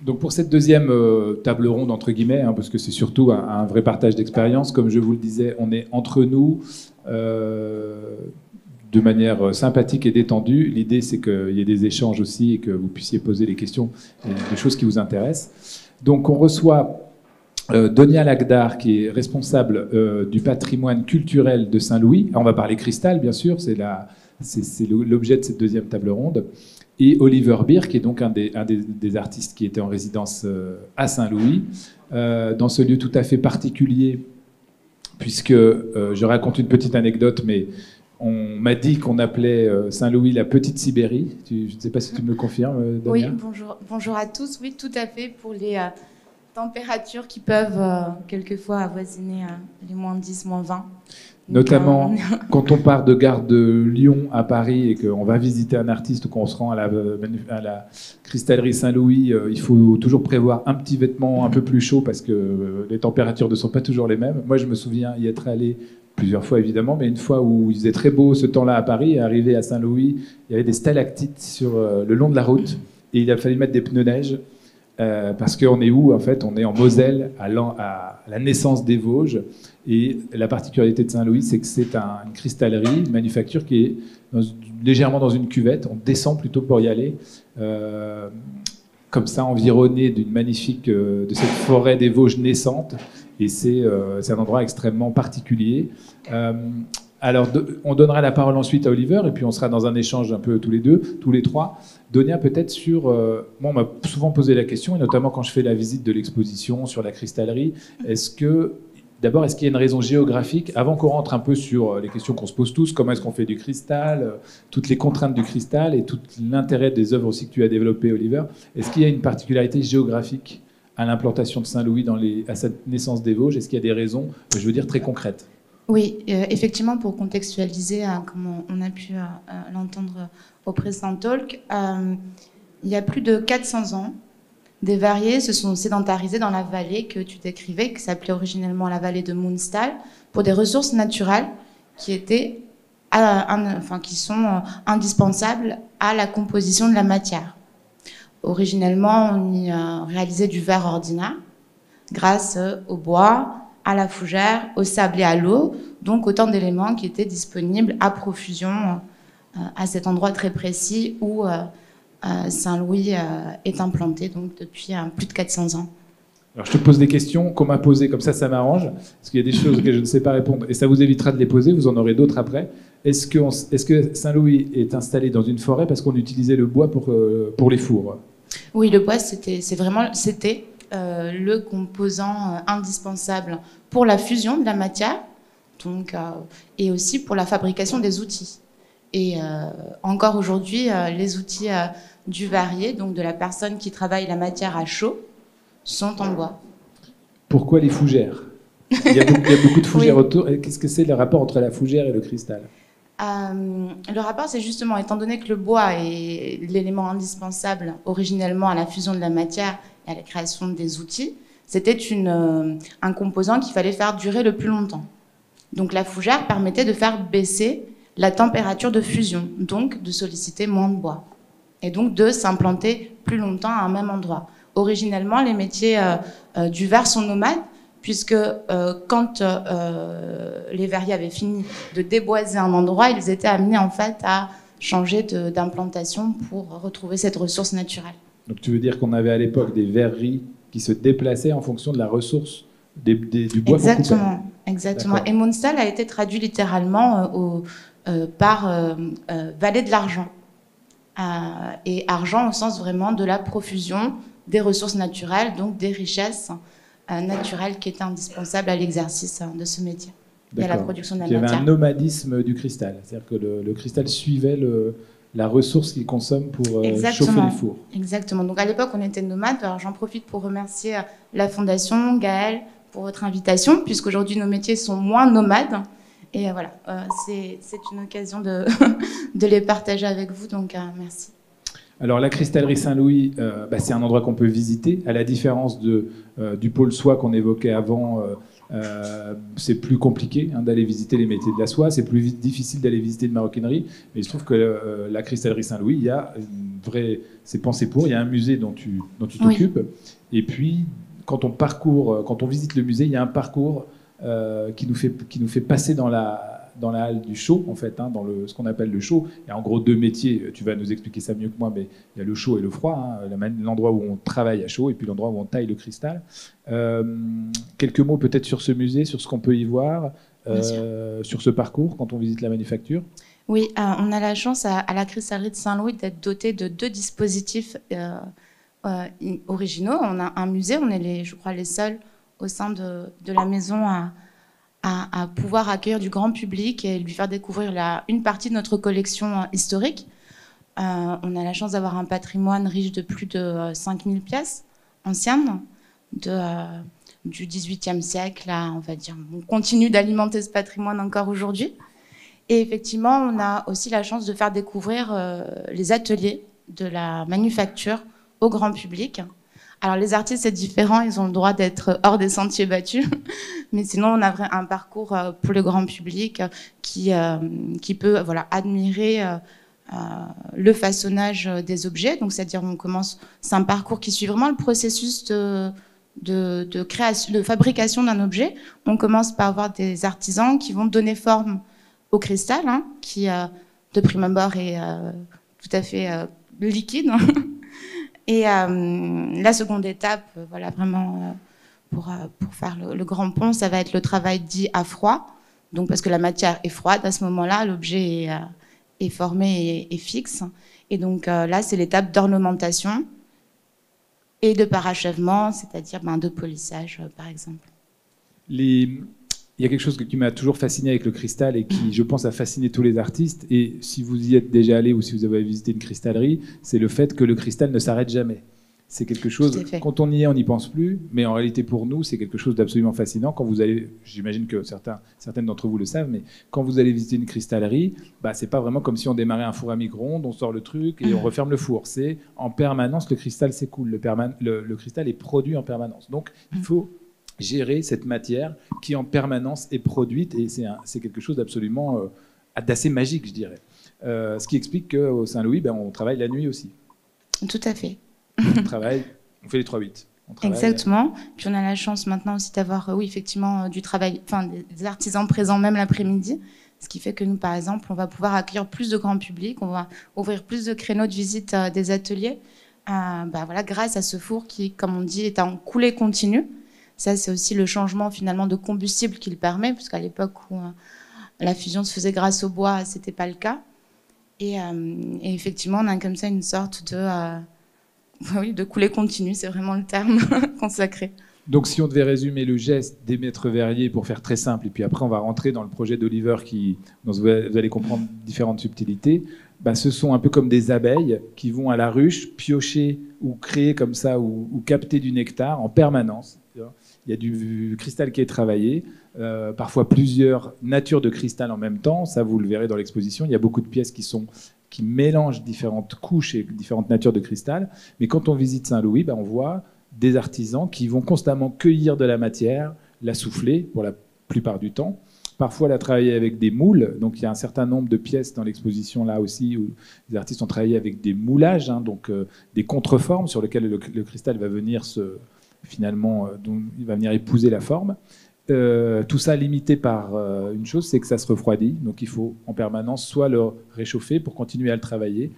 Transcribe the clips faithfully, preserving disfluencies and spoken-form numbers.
Donc pour cette deuxième euh, table ronde, entre guillemets, hein, parce que c'est surtout un, un vrai partage d'expérience, comme je vous le disais, on est entre nous euh, de manière sympathique et détendue. L'idée, c'est qu'il y ait des échanges aussi et que vous puissiez poser les questions et des choses qui vous intéressent. Donc on reçoit euh, Donia Lagdar, qui est responsable euh, du patrimoine culturel de Saint-Louis. Alors, on va parler cristal, bien sûr, c'est la, c'est, c'est l'objet de cette deuxième table ronde. Et Oliver Beer, qui est donc un des, un des, des artistes qui était en résidence euh, à Saint-Louis, euh, dans ce lieu tout à fait particulier, puisque euh, je raconte une petite anecdote, mais on m'a dit qu'on appelait euh, Saint-Louis la petite Sibérie. Tu, je ne sais pas si tu me le confirmes, euh, Donia. Oui, bonjour, bonjour à tous. Oui, tout à fait, pour les euh, températures qui peuvent euh, quelquefois avoisiner euh, les moins dix, moins vingt. Notamment quand on part de gare de Lyon à Paris et qu'on va visiter un artiste ou qu'on se rend à la, à la cristallerie Saint-Louis, euh, il faut toujours prévoir un petit vêtement un peu plus chaud parce que euh, les températures ne sont pas toujours les mêmes. Moi, je me souviens y être allé plusieurs fois, évidemment, mais une fois où il faisait très beau ce temps-là à Paris, et arrivé à Saint-Louis, il y avait des stalactites sur euh, le long de la route et il a fallu mettre des pneus neige. Euh, parce qu'on est où? En fait, on est en Moselle, à, à la naissance des Vosges. Et la particularité de Saint-Louis, c'est que c'est un, une cristallerie, une manufacture qui est dans, légèrement dans une cuvette. On descend plutôt pour y aller. Euh, comme ça, environné d'une magnifique, euh, de cette forêt des Vosges naissante. Et c'est euh, un endroit extrêmement particulier. Euh, Alors, de, on donnera la parole ensuite à Oliver, et puis on sera dans un échange un peu tous les deux, tous les trois. Donia, peut-être sur... Euh, moi, on m'a souvent posé la question, et notamment quand je fais la visite de l'exposition sur la cristallerie, est-ce que... D'abord, est-ce qu'il y a une raison géographique? Avant qu'on rentre un peu sur les questions qu'on se pose tous, comment est-ce qu'on fait du cristal, toutes les contraintes du cristal, et tout l'intérêt des œuvres aussi que tu as développées, Oliver, est-ce qu'il y a une particularité géographique à l'implantation de Saint-Louis dans les, à cette naissance des Vosges? Est-ce qu'il y a des raisons, je veux dire, très concrètes? Oui, euh, effectivement, pour contextualiser, euh, comme on, on a pu euh, l'entendre au précédent talk, euh, il y a plus de quatre cents ans, des verriers se sont sédentarisés dans la vallée que tu décrivais, qui s'appelait originellement la vallée de Munstal, pour des ressources naturelles qui étaient, euh, un, enfin, qui sont euh, indispensables à la composition de la matière. Originellement, on y euh, réalisait du verre ordinaire, grâce euh, au bois, à la fougère, au sable et à l'eau, donc autant d'éléments qui étaient disponibles à profusion euh, à cet endroit très précis où euh, euh, Saint-Louis euh, est implanté donc depuis euh, plus de quatre cents ans. Alors je te pose des questions qu'on m'a posées, comme ça ça m'arrange, parce qu'il y a des choses auxquelles je ne sais pas répondre, et ça vous évitera de les poser, vous en aurez d'autres après. Est-ce que, est-ce que Saint-Louis est installé dans une forêt parce qu'on utilisait le bois pour, euh, pour les fours? Oui, le bois, c'était, c'est vraiment... C'était Euh, le composant euh, indispensable pour la fusion de la matière, donc, euh, et aussi pour la fabrication des outils. Et euh, encore aujourd'hui, euh, les outils euh, du verrier, donc de la personne qui travaille la matière à chaud, sont en bois. Pourquoi les fougères? il y, a beaucoup, il y a beaucoup de fougères Oui. autour. Qu'est-ce que c'est le rapport entre la fougère et le cristal? Euh, le rapport, c'est justement, étant donné que le bois est l'élément indispensable originellement à la fusion de la matière et à la création des outils, c'était une, euh, un composant qu'il fallait faire durer le plus longtemps. Donc la fougère permettait de faire baisser la température de fusion, donc de solliciter moins de bois, et donc de s'implanter plus longtemps à un même endroit. Originellement, les métiers euh, euh, du verre sont nomades, puisque euh, quand euh, les verriers avaient fini de déboiser un endroit, ils étaient amenés en fait à changer de, d'implantation pour retrouver cette ressource naturelle. Donc tu veux dire qu'on avait à l'époque des verreries qui se déplaçaient en fonction de la ressource des, des, du bois? Exactement, exactement. Et Munstal a été traduit littéralement euh, au, euh, par euh, euh, vallée de l'argent. Euh, et argent au sens vraiment de la profusion des ressources naturelles, donc des richesses naturel qui était indispensable à l'exercice de ce métier et à la production de la matière. Il y avait un nomadisme du cristal, c'est-à-dire que le, le cristal suivait le, la ressource qu'il consomme pour euh, chauffer les fours. Exactement. Donc à l'époque, on était nomades. Alors j'en profite pour remercier la Fondation, Gaël, pour votre invitation, puisqu'aujourd'hui nos métiers sont moins nomades. Et voilà, euh, c'est une occasion de, de les partager avec vous, donc euh, merci. Alors la cristallerie Saint-Louis, euh, bah, c'est un endroit qu'on peut visiter, à la différence de, euh, du pôle soie qu'on évoquait avant, euh, Euh, c'est plus compliqué hein, d'aller visiter les métiers de la soie, c'est plus difficile d'aller visiter une maroquinerie, mais il se trouve que euh, la cristallerie Saint-Louis, il y a une vraie, c'est pensé pour, il y a un musée dont tu dont tu t'occupes, oui. Et puis quand on parcourt, quand on visite le musée, il y a un parcours euh, qui nous fait qui nous fait passer dans la dans la halle du chaud, en fait, hein, dans le, ce qu'on appelle le chaud. Il y a en gros deux métiers, tu vas nous expliquer ça mieux que moi, mais il y a le chaud et le froid, hein, l'endroit où on travaille à chaud et puis l'endroit où on taille le cristal. Euh, quelques mots peut-être sur ce musée, sur ce qu'on peut y voir, euh, sur ce parcours quand on visite la manufacture. Oui, euh, on a la chance à, à la cristallerie de Saint-Louis d'être doté de deux dispositifs euh, euh, originaux. On a un musée, on est les, je crois les seuls au sein de, de la maison à À, à pouvoir accueillir du grand public et lui faire découvrir la, une partie de notre collection euh, historique. Euh, on a la chance d'avoir un patrimoine riche de plus de euh, cinq mille pièces anciennes de, euh, du dix-huitième siècle. À, on va dire, on continue d'alimenter ce patrimoine encore aujourd'hui. Et effectivement, on a aussi la chance de faire découvrir euh, les ateliers de la manufacture au grand public. Alors les artistes, c'est différent, ils ont le droit d'être hors des sentiers battus, mais sinon on a un parcours pour le grand public qui, euh, qui peut voilà, admirer euh, le façonnage des objets. Donc c'est-à-dire on commence, c'est un parcours qui suit vraiment le processus de, de, de, création, de fabrication d'un objet. On commence par avoir des artisans qui vont donner forme au cristal, hein, qui euh, de prime abord est euh, tout à fait euh, liquide. Et euh, la seconde étape, euh, voilà, vraiment euh, pour, euh, pour faire le, le grand pont, ça va être le travail dit à froid. Donc parce que la matière est froide à ce moment-là, l'objet est, euh, est formé et, et fixe. Et donc euh, là, c'est l'étape d'ornementation et de parachèvement, c'est-à-dire ben, de polissage, euh, par exemple. Les... Il y a quelque chose qui m'a toujours fasciné avec le cristal et qui, je pense, a fasciné tous les artistes. Et si vous y êtes déjà allé ou si vous avez visité une cristallerie, c'est le fait que le cristal ne s'arrête jamais. C'est quelque chose, quand on y est, on n'y pense plus. Mais en réalité, pour nous, c'est quelque chose d'absolument fascinant. Quand vous allez, j'imagine que certains, certaines d'entre vous le savent, mais quand vous allez visiter une cristallerie, bah, c'est pas vraiment comme si on démarrait un four à micro-ondes, on sort le truc et on referme le four. C'est en permanence, le cristal s'écoule. Le, le, le cristal est produit en permanence. Donc, il faut gérer cette matière qui en permanence est produite et c'est quelque chose d'absolument euh, d'assez magique, je dirais. Euh, ce qui explique qu'au Saint-Louis, ben, on travaille la nuit aussi. Tout à fait. On travaille, on fait les trois huit. Exactement. Puis on a la chance maintenant aussi d'avoir, euh, oui, effectivement, euh, du travail, enfin des artisans présents même l'après-midi, ce qui fait que nous, par exemple, on va pouvoir accueillir plus de grand public, on va ouvrir plus de créneaux de visite euh, des ateliers, euh, bah, voilà, grâce à ce four qui, comme on dit, est en coulée continue. Ça, c'est aussi le changement finalement de combustible qu'il permet, puisqu'à l'époque où euh, la fusion se faisait grâce au bois, c'était pas le cas. Et, euh, et effectivement, on a comme ça une sorte de, euh, oui, de coulée continue, c'est vraiment le terme consacré. Donc, si on devait résumer le geste des maîtres verriers pour faire très simple, et puis après on va rentrer dans le projet d'Oliver qui, dont vous allez comprendre différentes subtilités, bah, ce sont un peu comme des abeilles qui vont à la ruche piocher ou créer comme ça ou, ou capter du nectar en permanence. Il y a du cristal qui est travaillé, euh, parfois plusieurs natures de cristal en même temps. Ça, vous le verrez dans l'exposition. Il y a beaucoup de pièces qui, sont, qui mélangent différentes couches et différentes natures de cristal. Mais quand on visite Saint-Louis, ben, on voit des artisans qui vont constamment cueillir de la matière, la souffler pour la plupart du temps. Parfois, la travailler avec des moules. Donc, il y a un certain nombre de pièces dans l'exposition là aussi où les artistes ont travaillé avec des moulages, hein, donc euh, des contreformes sur lesquelles le, le cristal va venir se... finalement, euh, dont il va venir épouser la forme. Euh, tout ça limité par euh, une chose, c'est que ça se refroidit. Donc il faut en permanence soit le réchauffer pour continuer à le travailler.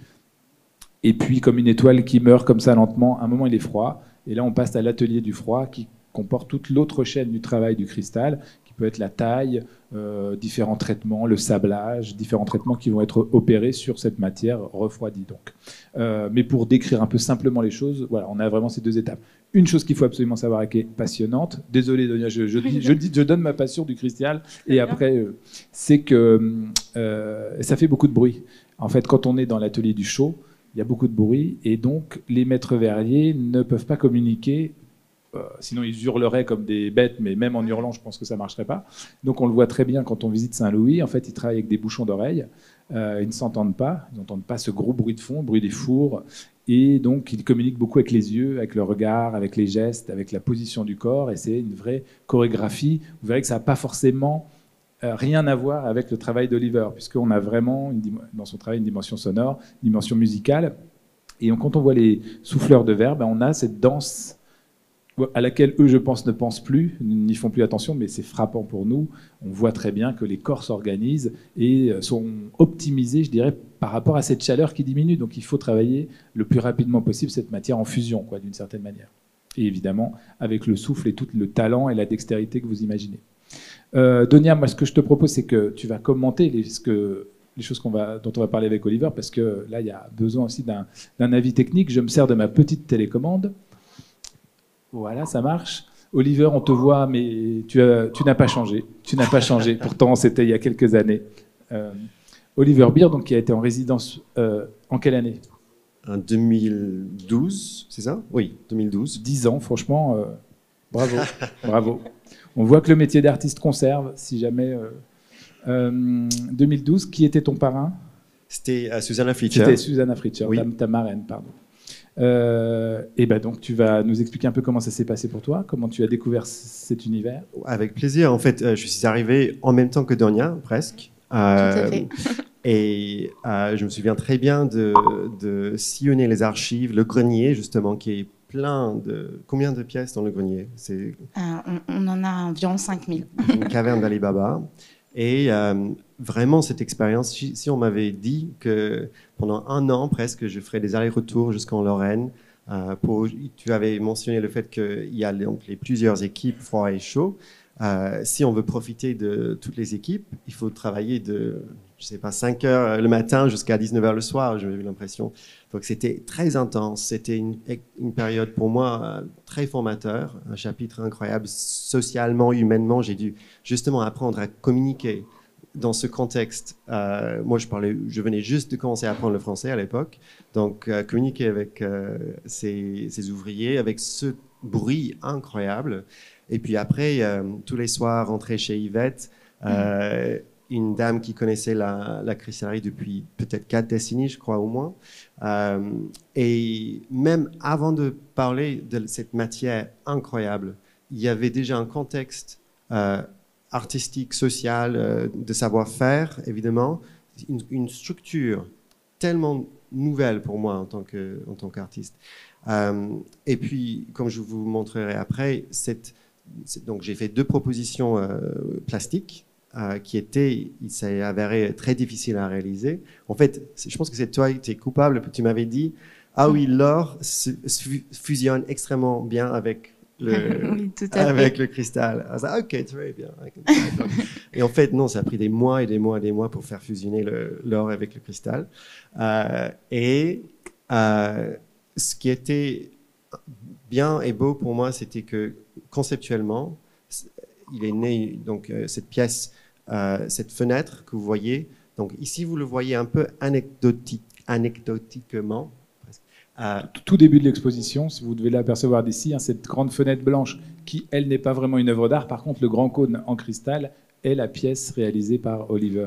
Et puis, comme une étoile qui meurt comme ça lentement, à un moment il est froid. Et là, on passe à l'atelier du froid qui comporte toute l'autre chaîne du travail du cristal, qui peut être la taille, euh, différents traitements, le sablage, différents traitements qui vont être opérés sur cette matière refroidie. Donc. Euh, mais pour décrire un peu simplement les choses, voilà, on a vraiment ces deux étapes. Une chose qu'il faut absolument savoir et qui est passionnante, désolé Donia, je, je, dis, je, dis, je donne ma passion du cristal, et après, euh, c'est que euh, ça fait beaucoup de bruit. En fait, quand on est dans l'atelier du chaud, il y a beaucoup de bruit, et donc les maîtres verriers ne peuvent pas communiquer. Euh, sinon, ils hurleraient comme des bêtes, mais même en hurlant, je pense que ça ne marcherait pas. Donc, on le voit très bien quand on visite Saint-Louis. En fait, ils travaillent avec des bouchons d'oreilles. Euh, ils ne s'entendent pas. Ils n'entendent pas ce gros bruit de fond, le bruit des fours. Et donc, il communique beaucoup avec les yeux, avec le regard, avec les gestes, avec la position du corps. Et c'est une vraie chorégraphie. Vous verrez que ça n'a pas forcément euh, rien à voir avec le travail d'Oliver, puisqu'on a vraiment, une, dans son travail, une dimension sonore, une dimension musicale. Et on, quand on voit les souffleurs de verre, ben, on a cette danse à laquelle eux, je pense, ne pensent plus, n'y font plus attention, mais c'est frappant pour nous. On voit très bien que les corps s'organisent et sont optimisés, je dirais, par rapport à cette chaleur qui diminue. Donc il faut travailler le plus rapidement possible cette matière en fusion, quoi, d'une certaine manière. Et évidemment, avec le souffle et tout le talent et la dextérité que vous imaginez. Euh, Donia, moi, ce que je te propose, c'est que tu vas commenter les, ce que, les choses qu'on va, dont on va parler avec Oliver, parce que là, il y a besoin aussi d'un, d'un avis technique. Je me sers de ma petite télécommande. Voilà, ça marche. Oliver, on te voit, mais tu, as, tu n'as pas changé. Tu n'as pas changé. Pourtant, c'était il y a quelques années. Euh, Oliver Beer, donc, qui a été en résidence euh, en quelle année? En deux mille douze, c'est ça? Oui, deux mille douze. Dix ans, franchement, euh, bravo. Bravo. On voit que le métier d'artiste conserve, si jamais... Euh, euh, deux mille douze, qui était ton parrain? C'était euh, Susanna Fritcher. C'était Susanna Fritcher, oui. ta, ta marraine, pardon. Euh, et ben donc tu vas nous expliquer un peu comment ça s'est passé pour toi, comment tu as découvert cet univers. Avec plaisir. En fait, euh, je suis arrivé en même temps que Donia, presque. Euh, Tout à fait. Et euh, je me souviens très bien de, de sillonner les archives, le grenier justement, qui est plein de... Combien de pièces dans le grenier? C'est Euh, on, on en a environ cinq mille. une caverne d'Ali Baba. Et euh, vraiment, cette expérience, si, si on m'avait dit que pendant un an presque, je ferais des allers-retours jusqu'en Lorraine, euh, pour, tu avais mentionné le fait qu'il y a donc les plusieurs équipes, froid et chaud. Euh, si on veut profiter de toutes les équipes, il faut travailler de, je sais pas, cinq heures le matin jusqu'à dix-neuf heures le soir, j'ai eu l'impression. Donc c'était très intense, c'était une, une période pour moi euh, très formateur, un chapitre incroyable, socialement, humainement, j'ai dû justement apprendre à communiquer dans ce contexte. Euh, moi je parlais, je venais juste de commencer à apprendre le français à l'époque, donc euh, communiquer avec euh, ces, ces ouvriers, avec ce bruit incroyable. Et puis après, euh, tous les soirs, rentrer chez Yvette, euh, une dame qui connaissait la, la cristallerie depuis peut-être quatre décennies, je crois au moins. Euh, et même avant de parler de cette matière incroyable, il y avait déjà un contexte euh, artistique, social, euh, de savoir-faire, évidemment, une, une structure tellement nouvelle pour moi en tant que, en tant qu'artiste. Euh, et puis, comme je vous montrerai après, cette donc j'ai fait deux propositions euh, plastiques euh, qui étaient, il s'est avéré très difficile à réaliser. En fait, je pense que c'est toi qui es coupable. Tu m'avais dit, ah oui, l'or se, se fusionne extrêmement bien avec le, oui, tout à avec fait. le cristal. Ah, ça, ok, très bien. Et en fait, non, ça a pris des mois et des mois et des mois pour faire fusionner le, l'or avec le cristal. Euh, et euh, ce qui était bien et beau pour moi, c'était que conceptuellement, il est né donc euh, cette pièce, euh, cette fenêtre que vous voyez. Donc ici, vous le voyez un peu anecdotique, anecdotiquement. Euh, Tout début de l'exposition, si vous devez l'apercevoir d'ici, hein, cette grande fenêtre blanche qui, elle, n'est pas vraiment une œuvre d'art. Par contre, le grand cône en cristal est la pièce réalisée par Oliver.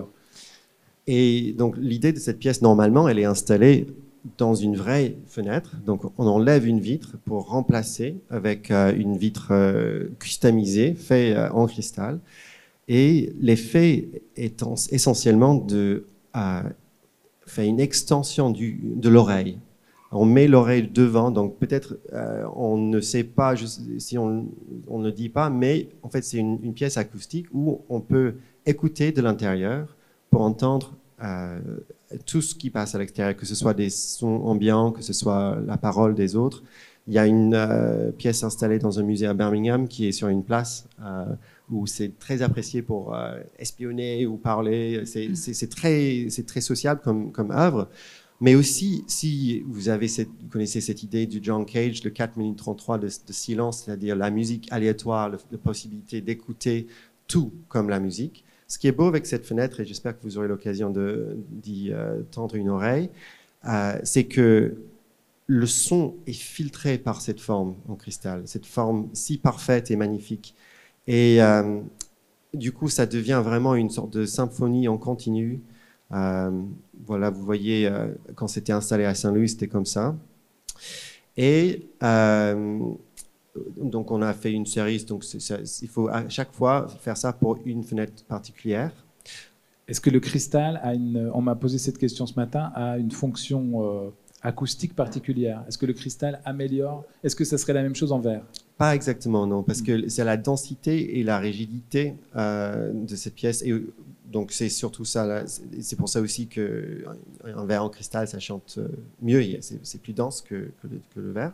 Et donc l'idée de cette pièce, normalement, elle est installée dans une vraie fenêtre. Donc, on enlève une vitre pour remplacer avec euh, une vitre euh, customisée, faite euh, en cristal. Et l'effet est en, essentiellement de euh, faire une extension du, de l'oreille. On met l'oreille devant, donc peut-être euh, on ne sait pas juste, si on, on ne dit pas, mais en fait c'est une, une pièce acoustique où on peut écouter de l'intérieur pour entendre euh, tout ce qui passe à l'extérieur, que ce soit des sons ambiants, que ce soit la parole des autres. Il y a une euh, pièce installée dans un musée à Birmingham qui est sur une place euh, où c'est très apprécié pour euh, espionner ou parler. C'est, c'est, c'est, très, c'est très sociable comme, comme œuvre. Mais aussi, si vous, avez cette, vous connaissez cette idée du John Cage, le quatre minutes trente-trois de, de silence, c'est-à-dire la musique aléatoire, le, la possibilité d'écouter tout comme la musique. Ce qui est beau avec cette fenêtre, et j'espère que vous aurez l'occasion de, d'y euh, tendre une oreille, euh, c'est que le son est filtré par cette forme en cristal, cette forme si parfaite et magnifique. Et euh, du coup, ça devient vraiment une sorte de symphonie en continu. Euh, voilà, vous voyez, euh, quand c'était installé à Saint-Louis, c'était comme ça. Et euh, donc on a fait une série, donc c'est, c'est, il faut à chaque fois faire ça pour une fenêtre particulière. Est-ce que le cristal a une, on m'a posé cette question ce matin, a une fonction euh, acoustique particulière? Est-ce que le cristal améliore? Est-ce que ça serait la même chose en verre? Pas exactement, non, parce que c'est la densité et la rigidité euh, de cette pièce. Et donc c'est surtout ça, là, c'est pour ça aussi qu'un verre en cristal, ça chante mieux, c'est, c'est plus dense que, que, le, que le verre.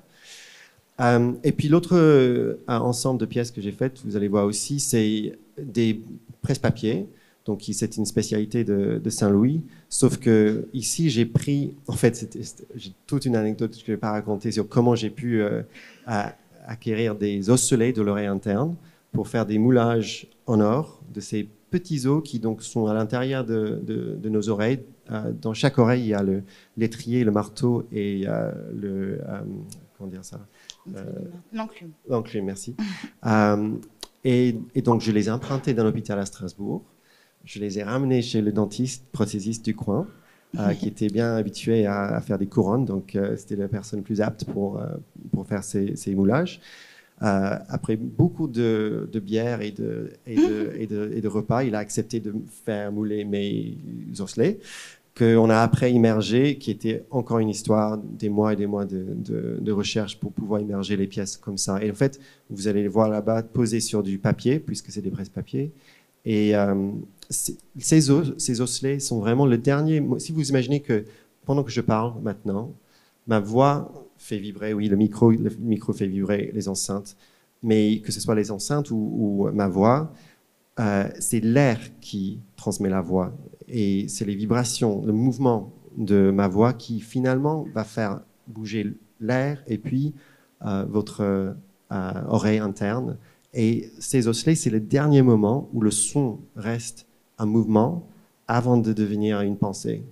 Euh, et puis l'autre euh, ensemble de pièces que j'ai faites, vous allez voir aussi, c'est des presse-papiers. Donc c'est une spécialité de, de Saint-Louis. Sauf que ici j'ai pris, en fait, c'était, c'était, j'ai toute une anecdote que je ne vais pas raconter sur comment j'ai pu euh, à, acquérir des osselets de l'oreille interne pour faire des moulages en or de ces petits os qui donc sont à l'intérieur de, de, de nos oreilles. Euh, dans chaque oreille, il y a le l'étrier, le marteau et euh, le euh, comment dire ça. Euh, L'enclume. L'enclume, merci. euh, et, et donc, je les ai implantés dans l'hôpital à Strasbourg. Je les ai ramenés chez le dentiste prothésiste du coin, euh, qui était bien habitué à, à faire des couronnes. Donc, euh, c'était la personne plus apte pour, euh, pour faire ces, ces moulages. Euh, après beaucoup de, de bière et de, et, de, et, de, et de repas, il a accepté de faire mouler mes osselets, qu'on a après immergé, qui était encore une histoire, des mois et des mois de, de, de recherche pour pouvoir immerger les pièces comme ça. Et en fait, vous allez les voir là-bas posés sur du papier, puisque c'est des presse-papiers. Et euh, ces, os, ces osselets sont vraiment le dernier... Si vous imaginez que pendant que je parle maintenant, ma voix fait vibrer, oui, le micro, le micro fait vibrer les enceintes, mais que ce soit les enceintes ou, ou ma voix, euh, c'est l'air qui transmet la voix. Et c'est les vibrations, le mouvement de ma voix qui finalement va faire bouger l'air et puis euh, votre euh, oreille interne. Et ces osselets, c'est le dernier moment où le son reste un mouvement avant de devenir une pensée.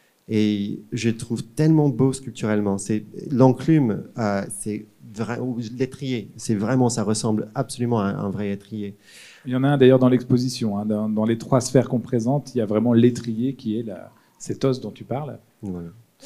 Et je le trouve tellement beau sculpturellement. C'est, l'enclume, euh, c'est vrai, ou l'étrier, c'est vraiment, ça ressemble absolument à un vrai étrier. Il y en a un d'ailleurs dans l'exposition. Hein, dans, dans les trois sphères qu'on présente, il y a vraiment l'étrier qui est la, cet os dont tu parles. Voilà.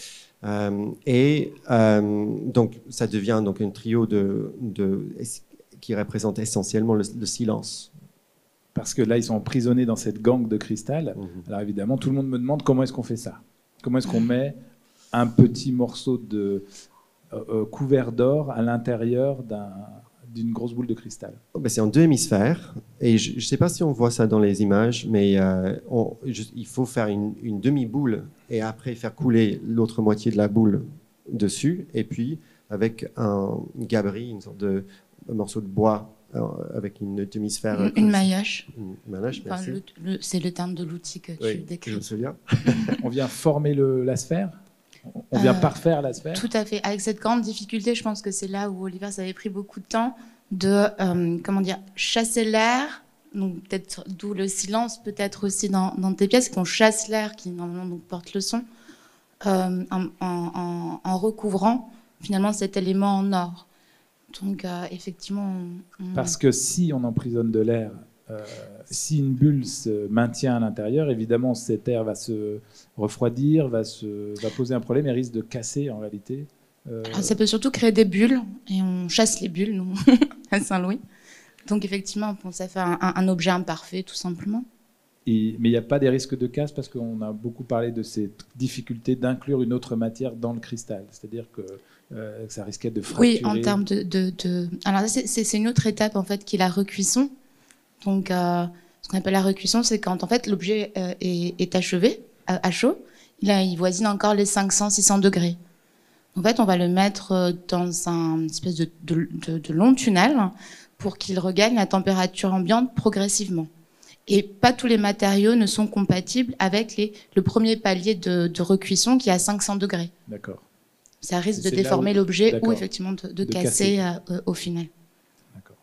Euh, et euh, donc, ça devient donc un trio de, de, qui représente essentiellement le, le silence. Parce que là, ils sont emprisonnés dans cette gangue de cristal. Mm-hmm. Alors évidemment, tout le monde me demande comment est-ce qu'on fait ça. Comment est-ce qu'on met un petit morceau de euh, euh, couvert d'or à l'intérieur d'un, d'une grosse boule de cristal? Oh ben c'est en deux hémisphères. Et je ne sais pas si on voit ça dans les images, mais euh, on, je, il faut faire une, une demi-boule et après faire couler l'autre moitié de la boule dessus. Et puis, avec un gabarit, une sorte de un morceau de bois euh, avec une demi-sphère. Une, une maillotche. Une maillotche, enfin, merci. le, le, c'est le terme de l'outil que oui, tu décris. je me souviens. On vient former le, la sphère? On vient euh, parfaire la sphère? Tout à fait. Avec cette grande difficulté, je pense que c'est là où Oliver, ça avait pris beaucoup de temps de euh, comment dire, chasser l'air. Donc peut-être d'où le silence, peut-être aussi dans, dans tes pièces, qu'on chasse l'air qui normalement donc, porte le son, euh, en, en, en recouvrant finalement cet élément en or. Donc euh, effectivement... On... Parce que si on emprisonne de l'air, euh, si une bulle se maintient à l'intérieur, évidemment cet air va se refroidir, va, se, va poser un problème et risque de casser en réalité. Euh... Alors, ça peut surtout créer des bulles, et on chasse les bulles, nous, à Saint-Louis. Donc effectivement, on ça fait un, un objet imparfait, tout simplement. Et, mais il n'y a pas des risques de casse parce qu'on a beaucoup parlé de cette difficulté d'inclure une autre matière dans le cristal. C'est-à-dire que euh, ça risquait de fracturer. Oui, en termes de... de, de... Alors c'est, c'est une autre étape en fait qui est la recuisson. Donc euh, ce qu'on appelle la recuisson, c'est quand en fait l'objet euh, est, est achevé, à, à chaud, il, a, il voisine encore les cinq cents à six cents degrés. En fait, on va le mettre dans un une espèce de, de, de, de long tunnel pour qu'il regagne la température ambiante progressivement. Et pas tous les matériaux ne sont compatibles avec les, le premier palier de, de recuisson qui est à cinq cents degrés. D'accord. Ça risque c'est de déformer où... l'objet D'accord. ou effectivement de, de, de casser, casser. Euh, au final. D'accord.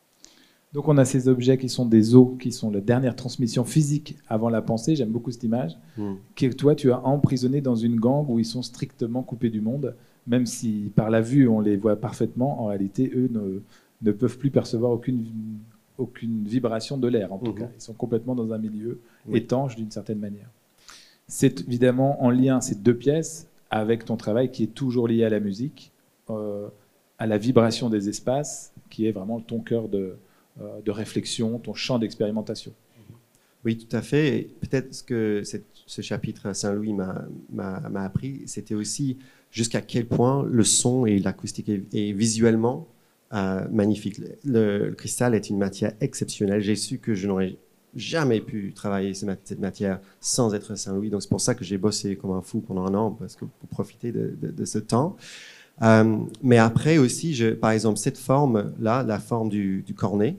Donc on a ces objets qui sont des os, qui sont la dernière transmission physique avant la pensée. J'aime beaucoup cette image. Mmh. Que toi, tu as emprisonné dans une gangue où ils sont strictement coupés du monde. Même si par la vue, on les voit parfaitement, en réalité, eux ne, ne peuvent plus percevoir aucune... aucune vibration de l'air, en tout mmh. cas. Ils sont complètement dans un milieu oui. étanche, d'une certaine manière. C'est évidemment en lien, ces deux pièces, avec ton travail qui est toujours lié à la musique. euh, à la vibration des espaces, qui est vraiment ton cœur de, euh, de réflexion, ton champ d'expérimentation. Oui, tout à fait. Et peut-être ce que cette, ce chapitre à Saint-Louis m'a, m'a, m'a appris, c'était aussi jusqu'à quel point le son et l'acoustique est, est visuellement euh, magnifique. Le, le cristal est une matière exceptionnelle. J'ai su que je n'aurais jamais pu travailler cette matière sans être à Saint-Louis. Donc c'est pour ça que j'ai bossé comme un fou pendant un an, parce que pour profiter de, de, de ce temps. Euh, mais après aussi, je, par exemple, cette forme-là, la forme du, du cornet,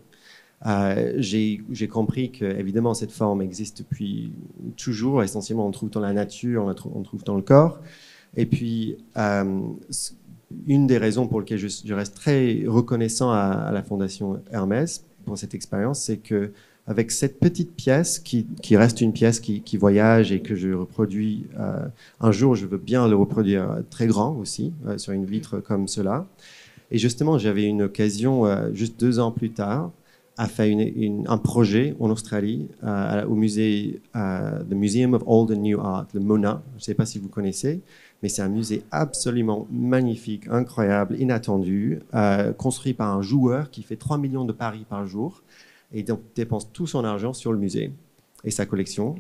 euh, j'ai, j'ai compris que évidemment cette forme existe depuis toujours. Essentiellement, on trouve dans la nature, on, trouve, on trouve dans le corps. Et puis, euh, une des raisons pour lesquelles je, je reste très reconnaissant à, à la Fondation Hermès pour cette expérience, c'est que avec cette petite pièce qui, qui reste une pièce qui, qui voyage et que je reproduis, euh, un jour je veux bien le reproduire très grand aussi, euh, sur une vitre comme cela. Et justement, j'avais une occasion, euh, juste deux ans plus tard, à faire une, une, un projet en Australie, euh, au musée, euh, the Museum of Old and New Art, le MONA. Je ne sais pas si vous connaissez, mais c'est un musée absolument magnifique, incroyable, inattendu, euh, construit par un joueur qui fait trois millions de paris par jour, et donc dépense tout son argent sur le musée et sa collection.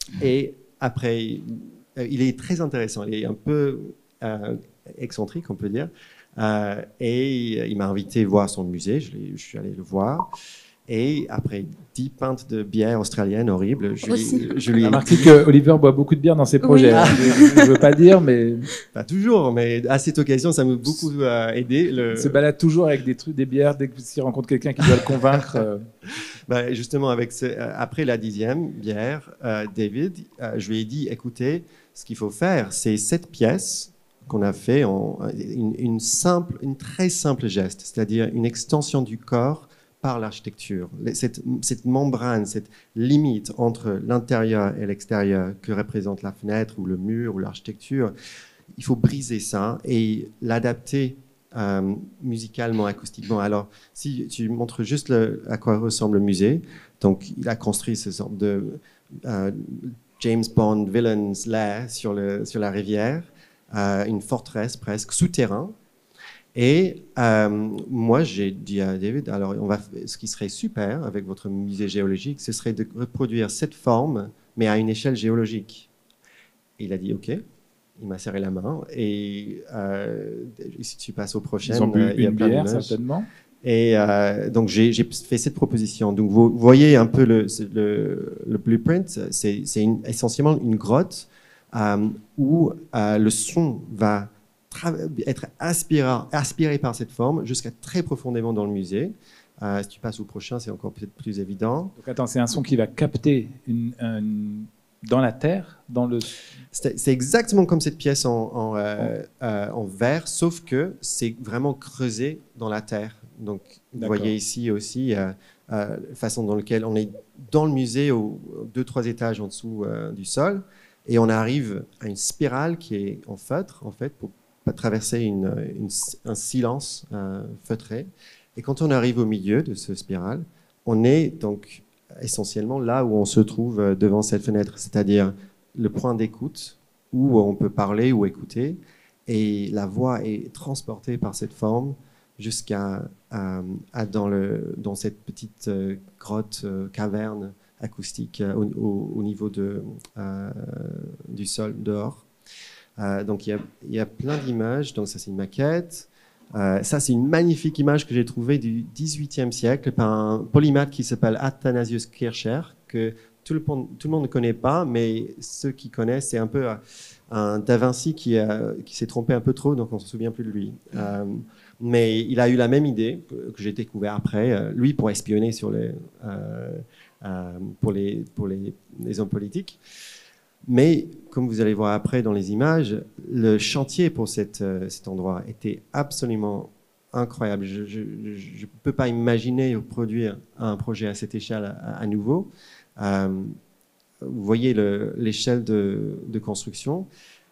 Et après, euh, il est très intéressant, il est un peu euh, excentrique, on peut dire, euh, et il m'a invité voir son musée, je, je suis allé le voir. Et après dix pintes de bière australienne horrible, je lui, je lui ai remarqué que Oliver boit beaucoup de bière dans ses projets. Oui. Je ne veux pas dire, mais pas toujours, mais à cette occasion, ça m'a beaucoup euh, aidé. Le... Il se balade toujours avec des trucs, des bières, dès qu'il rencontre quelqu'un qui doit le convaincre. Euh... bah, justement, avec ce, euh, après la dixième bière, euh, David, euh, je lui ai dit, écoutez, ce qu'il faut faire, c'est cette pièce qu'on a fait en une, une simple, une très simple geste, c'est-à-dire une extension du corps par l'architecture. Cette, cette membrane, cette limite entre l'intérieur et l'extérieur que représente la fenêtre ou le mur ou l'architecture, il faut briser ça et l'adapter euh, musicalement, acoustiquement. Alors, si tu montres juste le, à quoi ressemble le musée, donc il a construit ce sorte de euh, James Bond villain's lair sur, le, sur la rivière, euh, une forteresse presque souterrain. Et euh, moi, j'ai dit à David, alors on va, ce qui serait super avec votre musée géologique, ce serait de reproduire cette forme, mais à une échelle géologique. Et il a dit OK. Il m'a serré la main. Et euh, si tu passes au prochain, ils ont bu euh, il y a une plein bière, d'images. certainement. Et euh, donc j'ai, j'ai fait cette proposition. Donc vous voyez un peu le, le, le blueprint. C'est, c'est une, essentiellement une grotte euh, où euh, le son va être aspiré, aspiré par cette forme jusqu'à très profondément dans le musée. Euh, si tu passes au prochain, c'est encore peut-être plus évident. Donc attends, c'est un son qui va capter une, une, dans la terre, dans le... C'est, c'est exactement comme cette pièce en, en, euh, euh, en verre, sauf que c'est vraiment creusé dans la terre. Donc vous D'accord. voyez ici aussi euh, euh, la façon dans laquelle on est dans le musée, au, deux, trois étages en dessous euh, du sol, et on arrive à une spirale qui est en feutre, en fait, pour traverser une, une, un silence euh, feutré. Et quand on arrive au milieu de ce spirale, on est donc essentiellement là où on se trouve devant cette fenêtre, c'est-à-dire le point d'écoute où on peut parler ou écouter, et la voix est transportée par cette forme jusqu'à euh, à dans, le, dans cette petite euh, grotte, euh, caverne acoustique euh, au, au, au niveau de, euh, du sol dehors. Euh, donc il y, a, il y a plein d'images. Donc ça c'est une maquette. Euh, ça c'est une magnifique image que j'ai trouvée du dix-huitième siècle par un polymathe qui s'appelle Athanasius Kircher, que tout le, tout le monde ne connaît pas, mais ceux qui connaissent, c'est un peu un Da Vinci qui, a, qui s'est trompé un peu trop, donc on ne se souvient plus de lui. Euh, mais il a eu la même idée que, que j'ai découvert après, euh, lui pour espionner sur les, euh, euh, pour, les, pour les, les hommes politiques. Mais, comme vous allez voir après dans les images, le chantier pour cette, euh, cet endroit était absolument incroyable. Je ne peux pas imaginer produire un projet à cette échelle à, à nouveau. Euh, vous voyez le, l'échelle de, de construction.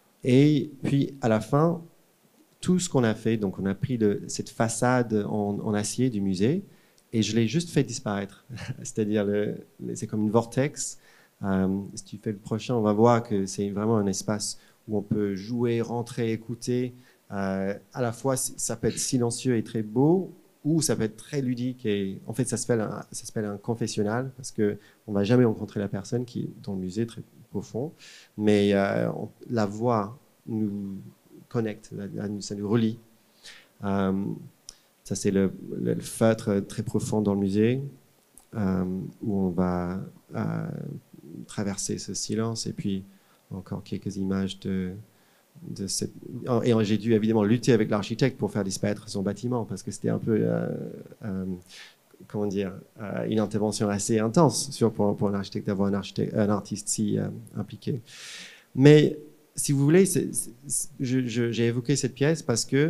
Et puis, à la fin, tout ce qu'on a fait, donc on a pris le, cette façade en, en acier du musée et je l'ai juste fait disparaître. C'est-à-dire, le, c'est comme une vortex. Euh, si tu fais le prochain, on va voir que c'est vraiment un espace où on peut jouer, rentrer, écouter Euh, à la fois, ça peut être silencieux et très beau, ou ça peut être très ludique. Et en fait, ça s'appelle un, ça s'appelle un confessionnal, parce qu'on ne va jamais rencontrer la personne qui est dans le musée, très profond. Mais euh, on, la voix nous connecte, ça nous relie. Euh, ça, c'est le, le, le feutre très profond dans le musée, euh, où on va euh, traverser ce silence. Et puis, encore quelques images de... De cette... Et j'ai dû évidemment lutter avec l'architecte pour faire disparaître son bâtiment, parce que c'était un peu, euh, euh, comment dire, euh, une intervention assez intense sur, pour, pour un architecte d'avoir un, architecte, un artiste si euh, impliqué. Mais si vous voulez, c'est, c'est, je, je, j'ai évoqué cette pièce parce que,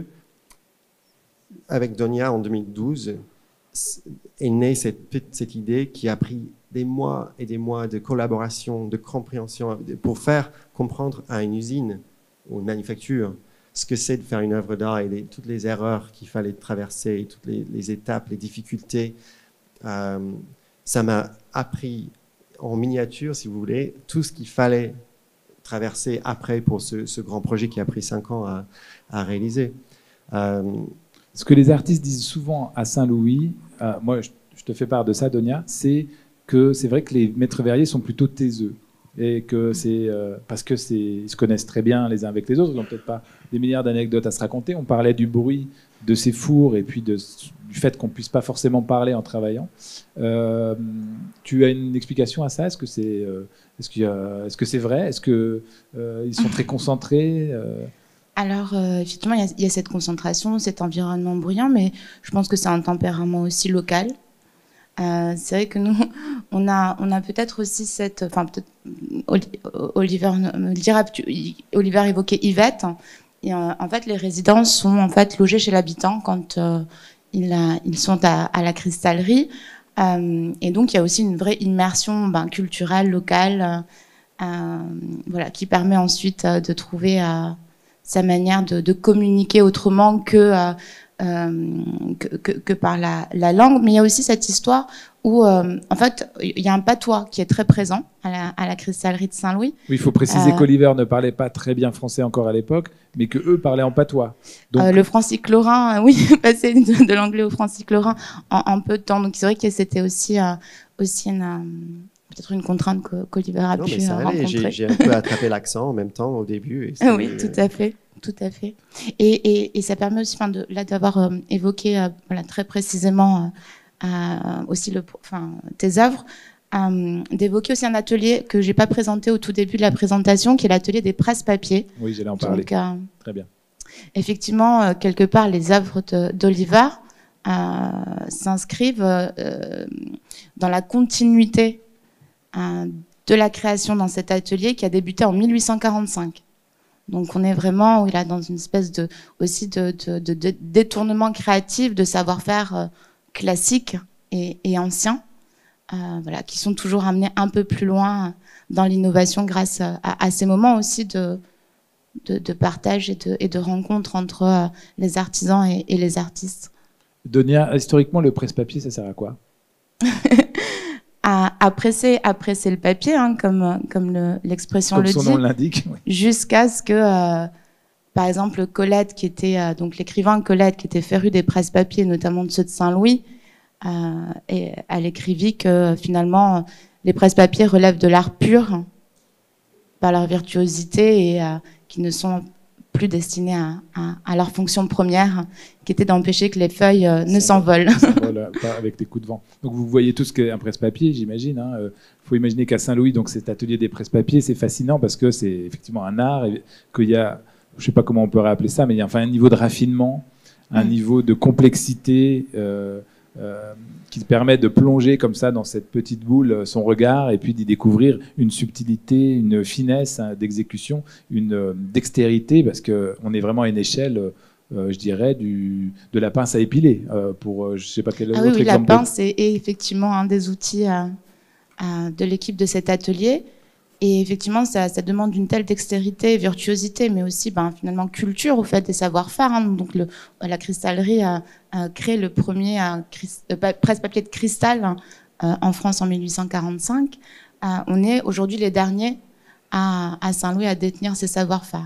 avec Donia en deux mille douze, est née cette, cette idée qui a pris des mois et des mois de collaboration, de compréhension, pour faire comprendre à une usine ou une manufacture ce que c'est de faire une œuvre d'art et les, toutes les erreurs qu'il fallait traverser, toutes les, les étapes, les difficultés. Euh, ça m'a appris en miniature, si vous voulez, tout ce qu'il fallait traverser après pour ce, ce grand projet qui a pris cinq ans à, à réaliser. Euh, ce que les artistes disent souvent à Saint-Louis, euh, moi je, je te fais part de ça, Donia, c'est que c'est vrai que les maîtres verriers sont plutôt taiseux. Et que c'est euh, parce que c'est ils se connaissent très bien les uns avec les autres, ils n'ont peut-être pas des milliards d'anecdotes à se raconter. On parlait du bruit de ces fours et puis de, du fait qu'on puisse pas forcément parler en travaillant. Euh, tu as une explication à ça? Est-ce que c'est euh, est-ce qu'il y a, est-ce que c'est vrai? Est-ce que euh, ils sont très concentrés? euh... Alors, euh, effectivement, il y, y a cette concentration, cet environnement bruyant, mais je pense que c'est un tempérament aussi local. Euh, c'est vrai que nous, on a, on a peut-être aussi cette, enfin peut-être Oliver me dira, Oliver évoquait Yvette. Et euh, en fait, les résidents sont en fait logés chez l'habitant quand euh, ils, ils sont à, à la cristallerie. Euh, et donc, il y a aussi une vraie immersion ben, culturelle, locale, euh, voilà, qui permet ensuite euh, de trouver euh, sa manière de, de communiquer autrement que euh, Euh, que, que, que par la, la langue, mais il y a aussi cette histoire où, euh, en fait, il y a un patois qui est très présent à la, à la cristallerie de Saint-Louis. Oui, il faut préciser euh, qu'Oliver ne parlait pas très bien français encore à l'époque, mais que eux parlaient en patois. Donc... Euh, le francique-lorrain, euh, oui, passer de, de l'anglais au francique-lorrain en, en peu de temps. Donc c'est vrai que c'était aussi, euh, aussi une, euh, peut-être une contrainte qu'Oliver a non, pu mais ça euh, allait. rencontrer. J'ai, j'ai un peu attrapé l'accent en même temps au début. Et oui, tout à fait. Tout à fait. Et, et, et ça permet aussi, enfin, de, là, d'avoir euh, évoqué euh, voilà, très précisément euh, euh, aussi le, enfin, tes œuvres, euh, d'évoquer aussi un atelier que j'ai pas présenté au tout début de la présentation, qui est l'atelier des presse-papiers. Oui, j'allais en parler. Donc, euh, très bien. Effectivement, euh, quelque part, les œuvres de, d'Oliver euh, s'inscrivent euh, dans la continuité euh, de la création dans cet atelier qui a débuté en mille huit cent quarante-cinq. Donc on est vraiment là dans une espèce de aussi de, de, de, de détournement créatif de savoir-faire euh, classique et, et ancien, euh, voilà, qui sont toujours amenés un peu plus loin dans l'innovation grâce à, à ces moments aussi de, de, de partage et de, et de rencontre entre euh, les artisans et, et les artistes. Donia, historiquement, le presse-papier, ça sert à quoi? À, à, presser, à presser le papier, hein, comme, comme le, l'expression comme le son dit, nom l'indique, oui. Jusqu'à ce que, euh, par exemple, Colette, qui était euh, donc l'écrivain Colette, qui était féru des presse-papiers, notamment de ceux de Saint-Louis, euh, et elle écrivit que finalement les presse-papiers relèvent de l'art pur par leur virtuosité et euh, qui ne sont plus destinés à, à, à leur fonction première, qui était d'empêcher que les feuilles euh, ne s'envolent. Voilà, pas avec des coups de vent. Donc vous voyez tout ce qu'est un presse-papier, j'imagine. Il hein. euh, faut imaginer qu'à Saint-Louis, donc cet atelier des presse-papiers, c'est fascinant parce que c'est effectivement un art, et qu'il y a, je ne sais pas comment on peut appeler ça, mais il y a enfin un niveau de raffinement, un mmh. niveau de complexité euh, euh, qui permet de plonger comme ça dans cette petite boule son regard et puis d'y découvrir une subtilité, une finesse hein, d'exécution, une euh, dextérité, parce qu'on est vraiment à une échelle... Euh, je dirais, du, de la pince à épiler, euh, pour euh, je ne sais pas quel ah autre oui, oui, exemple. La pince de... est, est effectivement un des outils euh, euh, de l'équipe de cet atelier. Et effectivement, ça, ça demande une telle dextérité, virtuosité, mais aussi ben, finalement culture au fait des savoir-faire. Hein. Donc le, la cristallerie a, a créé le premier euh, euh, presse-papier de cristal euh, en France en mille huit cent quarante-cinq. Euh, on est aujourd'hui les derniers à, à Saint-Louis à détenir ces savoir-faire.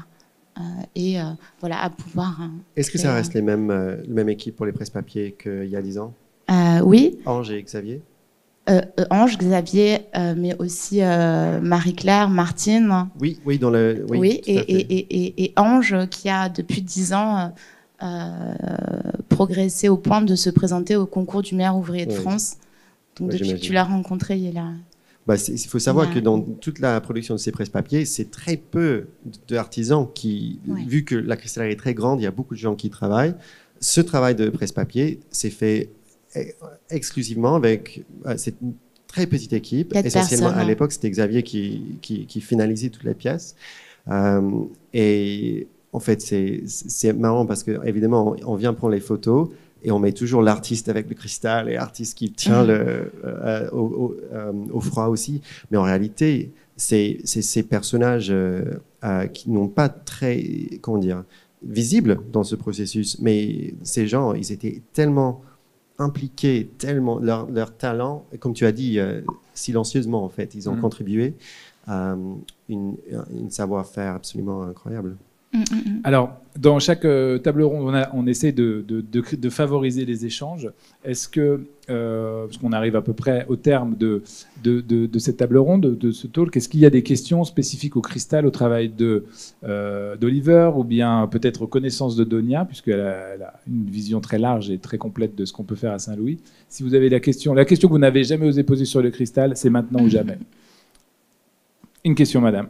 euh, et euh, voilà, à pouvoir... Euh, Est-ce que créer, ça reste les mêmes, euh, la même équipe pour les presse-papiers qu'il y a dix ans? euh, Oui. Ange et Xavier? Euh, euh, Ange, Xavier, euh, mais aussi euh, Marie-Claire, Martine. Oui, oui, dans le... Oui, oui tout et, à fait. et, et, et Ange, qui a depuis dix ans euh, euh, progressé au point de se présenter au concours du meilleur ouvrier de Oui. France. Donc Ouais, depuis j'imagine. que tu l'as rencontré, il est là. Bah, il faut savoir Il a- que dans toute la production de ces presse-papiers, c'est très peu d'artisans qui, Ouais. vu que la cristallerie est très grande, il y a beaucoup de gens qui travaillent. Ce travail de presse-papier s'est fait exclusivement avec euh, cette très petite équipe. Quatre Essentiellement, personnes, à hein. l'époque, c'était Xavier qui, qui, qui finalisait toutes les pièces. Euh, et en fait, c'est c'est marrant parce que évidemment, on vient prendre les photos et on met toujours l'artiste avec le cristal et l'artiste qui tient Mhm. le, euh, au, au, euh, au froid aussi. Mais en réalité, c'est ces personnages euh, euh, qui n'ont pas très, comment dire, visibles dans ce processus. Mais ces gens, ils étaient tellement impliqués, tellement leur, leur talent, comme tu as dit, euh, silencieusement en fait, ils ont Mhm. contribué à une, une savoir-faire absolument incroyable. Mm, mm, mm. Alors, dans chaque euh, table ronde, on, a- on essaie de, de- de- de favoriser les échanges. Est-ce que, euh, parce qu'on arrive à peu près au terme de, de- de- de cette table ronde, de, de ce talk, est-ce qu'il y a des questions spécifiques au cristal, au travail de, euh, d'Oliver, ou bien peut-être aux connaissances de Donia, puisqu'elle a, elle a une vision très large et très complète de ce qu'on peut faire à Saint-Louis. Si vous avez la question, la question que vous n'avez jamais osé poser sur le cristal, c'est maintenant ou jamais. Une question, madame.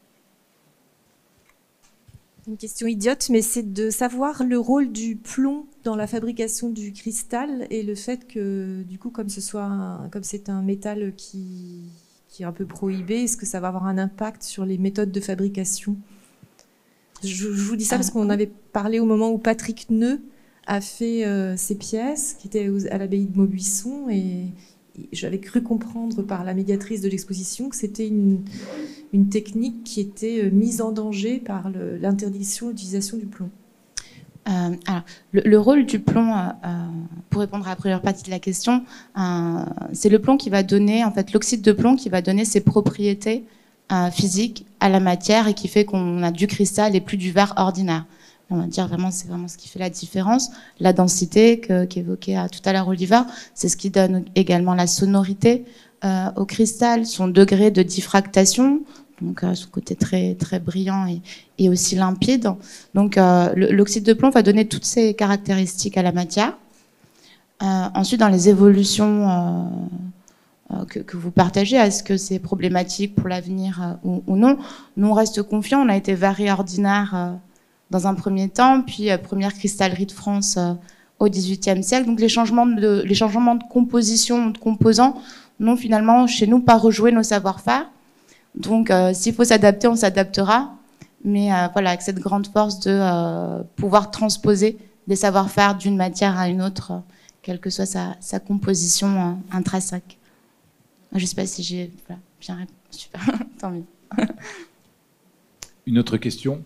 Une question idiote, mais c'est de savoir le rôle du plomb dans la fabrication du cristal et le fait que, du coup, comme ce soit, un- comme c'est un métal qui, qui est un peu prohibé, est-ce que ça va avoir un impact sur les méthodes de fabrication? je, je vous dis ça parce qu'on avait parlé au moment où Patrick Neu a fait euh, ses pièces, qui étaient aux- à l'abbaye de Maubuisson, et j'avais cru comprendre par la médiatrice de l'exposition que c'était une, une technique qui était mise en danger par le- l'interdiction d'utilisation du plomb. Euh, alors, le, le rôle du plomb, euh, euh, pour répondre à la première partie de la question, euh, c'est le plomb qui va donner, en fait, l'oxyde de plomb qui va donner ses propriétés euh, physiques à la matière et qui fait qu'on a du cristal et plus du verre ordinaire. On va dire vraiment, c'est vraiment ce qui fait la différence. La densité que- qu'évoquait euh, tout à l'heure Oliver, c'est ce qui donne également la sonorité euh, au cristal, son degré de diffractation, donc euh, son côté très très brillant et, et aussi limpide. Donc euh, le- l'oxyde de plomb va donner toutes ces caractéristiques à la matière. Euh, ensuite, dans les évolutions euh, euh, que, que vous partagez, est-ce que c'est problématique pour l'avenir euh, ou, ou non? Nous, on reste confiants. On a été verrier ordinaire euh, dans un premier temps, puis euh, première cristallerie de France euh, au dix-huitième siècle. Donc les changements de, les changements de composition, de composants, n'ont finalement chez nous pas rejoué nos savoir-faire. Donc euh, s'il faut s'adapter, on s'adaptera. Mais euh, voilà, avec cette grande force de euh, pouvoir transposer des savoir-faire d'une matière à une autre, euh, quelle que soit sa, sa composition euh, intrinsèque. Je ne sais pas si j'ai voilà, bien répondu. Super, tant mieux. Une autre question?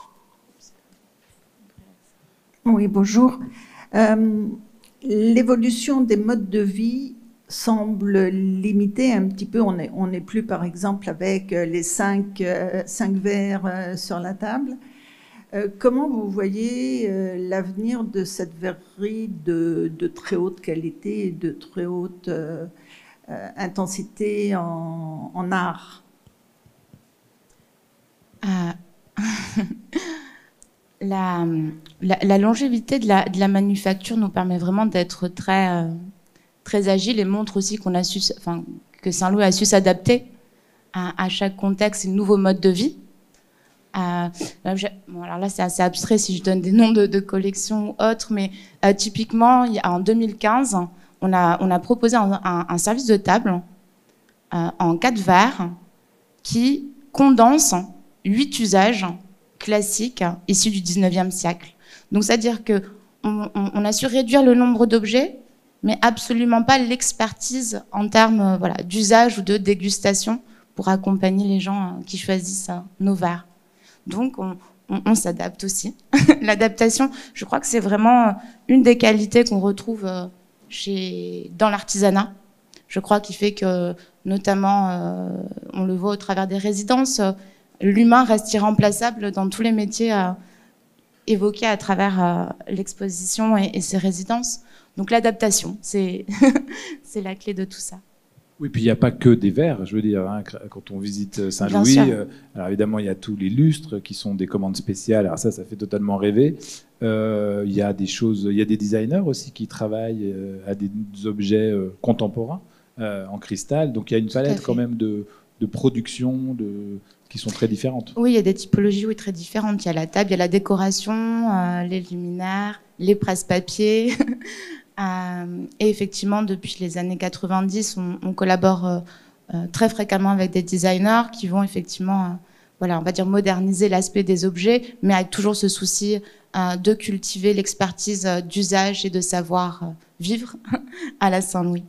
Oui, bonjour. Euh, L'évolution des modes de vie semble limitée un petit peu. On n'est on n'est plus, par exemple, avec les cinq, euh, cinq verres euh, sur la table. Euh, comment vous voyez euh, l'avenir de cette verrerie de, de très haute qualité et de très haute euh, euh, intensité en, en art? Euh, la, la, la longévité de la, de la manufacture nous permet vraiment d'être très, euh, très agile et montre aussi qu'on a su, enfin, que Saint-Louis a su s'adapter à, à chaque contexte et nouveau mode de vie. Euh, bon, alors là, c'est assez abstrait si je donne des noms de, de collections ou autres, mais euh, typiquement, il y a, en deux mille quinze, on a, on a proposé un, un, un service de table euh, en quatre verres qui condense huit usages classiques issus du dix-neuvième siècle. Donc, c'est-à-dire qu'on on, on a su réduire le nombre d'objets, mais absolument pas l'expertise en termes euh, voilà, d'usage ou de dégustation pour accompagner les gens euh, qui choisissent euh, nos verres. Donc, on, on, on s'adapte aussi. L'adaptation, je crois que c'est vraiment une des qualités qu'on retrouve euh, chez, dans l'artisanat. Je crois qu'il fait que, notamment, euh, on le voit au travers des résidences, euh, l'humain reste irremplaçable dans tous les métiers euh, évoqués à travers euh, l'exposition et, et ses résidences. Donc l'adaptation, c'est c'est la clé de tout ça. Oui, puis il n'y a pas que des verres, je veux dire, hein, quand on visite Saint-Louis, euh, alors évidemment il y a tous les lustres qui sont des commandes spéciales, alors ça, ça fait totalement rêver. Euh, il y a des choses, il y a des designers aussi qui travaillent euh, à des objets euh, contemporains euh, en cristal, donc il y a une palette quand même de, de production de, qui sont très différentes. Oui, il y a des typologies oui, très différentes. Il y a la table, il y a la décoration, euh, les luminaires, les presse-papier. Euh, et effectivement, depuis les années quatre-vingt-dix, on, on collabore euh, euh, très fréquemment avec des designers qui vont effectivement, euh, voilà, on va dire moderniser l'aspect des objets, mais avec toujours ce souci euh, de cultiver l'expertise euh, d'usage et de savoir euh, vivre à la Saint-Louis.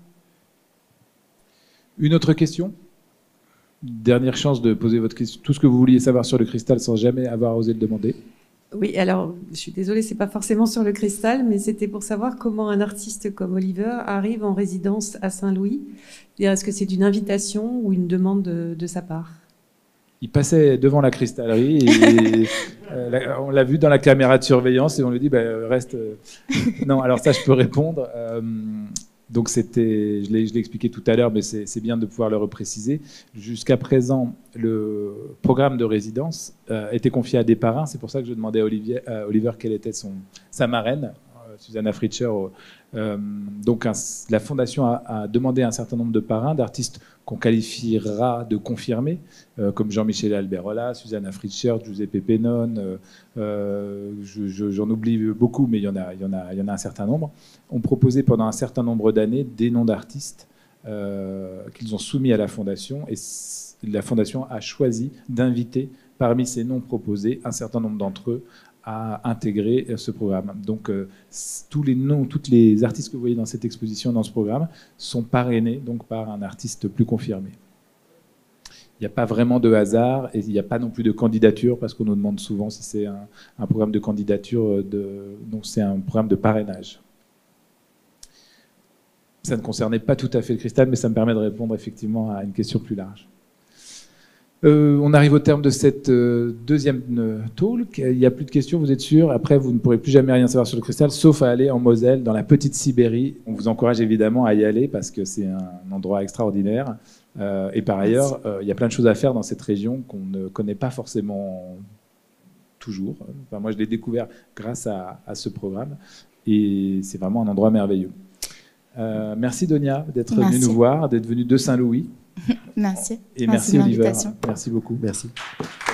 Une autre question ? Dernière chance de poser votre question, tout ce que vous vouliez savoir sur le cristal sans jamais avoir osé le demander. Oui, alors, je suis désolée, c'est pas forcément sur le cristal, mais c'était pour savoir comment un artiste comme Oliver arrive en résidence à Saint-Louis. Est-ce que c'est une invitation ou une demande de, de sa part? Il passait devant la cristallerie et euh, on l'a vu dans la caméra de surveillance et on lui dit bah, reste. Non, alors ça je peux répondre. Euh, donc c'était, je l'ai, je l'ai expliqué tout à l'heure, mais c'est, c'est bien de pouvoir le repréciser. Jusqu'à présent, le programme de résidence euh, était confié à des parrains. C'est pour ça que je demandais à Olivier, à Oliver quelle était son, sa marraine, euh, Susanna Fritscher. Euh, donc un, la Fondation a, a demandé un certain nombre de parrains, d'artistes qu'on qualifiera de confirmés, euh, comme Jean-Michel Alberola, Susanna Fritscher, Giuseppe Pennone, euh, euh, je, je, j'en oublie beaucoup, mais il y en a, il y en a, il y en a un certain nombre, ont proposé pendant un certain nombre d'années des noms d'artistes euh, qu'ils ont soumis à la Fondation, et la Fondation a choisi d'inviter parmi ces noms proposés un certain nombre d'entre eux à intégrer ce programme. Donc euh, tous les noms, toutes les artistes que vous voyez dans cette exposition, dans ce programme, sont parrainés donc par un artiste plus confirmé. Il n'y a pas vraiment de hasard et il n'y a pas non plus de candidature parce qu'on nous demande souvent si c'est un, un programme de candidature, de, donc c'est un programme de parrainage. Ça ne concernait pas tout à fait le cristal, mais ça me permet de répondre effectivement à une question plus large. Euh, on arrive au terme de cette euh, deuxième euh, talk. Il n'y a plus de questions, vous êtes sûr? Après, vous ne pourrez plus jamais rien savoir sur le cristal, sauf à aller en Moselle, dans la petite Sibérie. On vous encourage évidemment à y aller parce que c'est un endroit extraordinaire. Euh, et par ailleurs, euh, il y a plein de choses à faire dans cette région qu'on ne connaît pas forcément toujours. Enfin, moi, je l'ai découvert grâce à, à ce programme. Et c'est vraiment un endroit merveilleux. Euh, merci Donia d'être venue nous voir, d'être venue de Saint-Louis. Merci. Et merci, merci Oliver. Merci beaucoup. Merci.